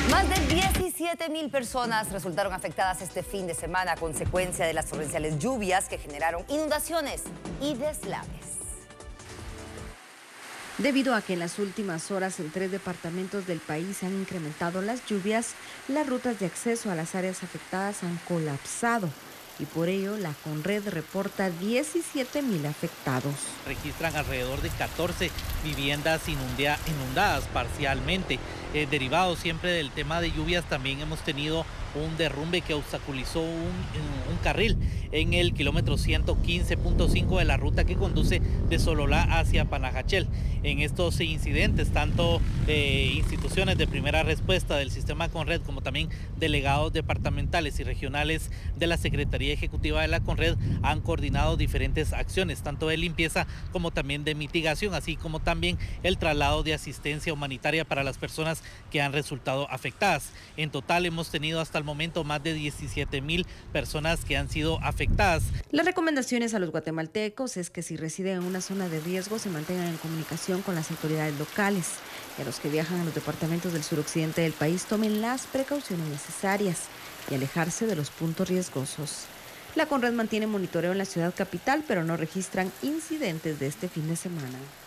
Más de 17,000 personas resultaron afectadas este fin de semana a consecuencia de las torrenciales lluvias que generaron inundaciones y deslaves. Debido a que en las últimas horas en 3 departamentos del país se han incrementado las lluvias, las rutas de acceso a las áreas afectadas han colapsado y por ello la Conred reporta 17,000 afectados. Registran alrededor de 14 viviendas inundadas parcialmente. Derivado siempre del tema de lluvias, también hemos tenido un derrumbe que obstaculizó un carril en el kilómetro 115.5 de la ruta que conduce de Sololá hacia Panajachel. En estos incidentes, tanto instituciones de primera respuesta del sistema Conred como también delegados departamentales y regionales de la Secretaría Ejecutiva de la Conred han coordinado diferentes acciones, tanto de limpieza como también de mitigación, así como también el traslado de asistencia humanitaria para las personas que han resultado afectadas. En total hemos tenido hasta el momento más de 17,000 personas que han sido afectadas. Las recomendaciones a los guatemaltecos es que si residen en una zona de riesgo se mantengan en comunicación con las autoridades locales y a los que viajan a los departamentos del suroccidente del país tomen las precauciones necesarias y alejarse de los puntos riesgosos. La Conred mantiene monitoreo en la ciudad capital, pero no registran incidentes de este fin de semana.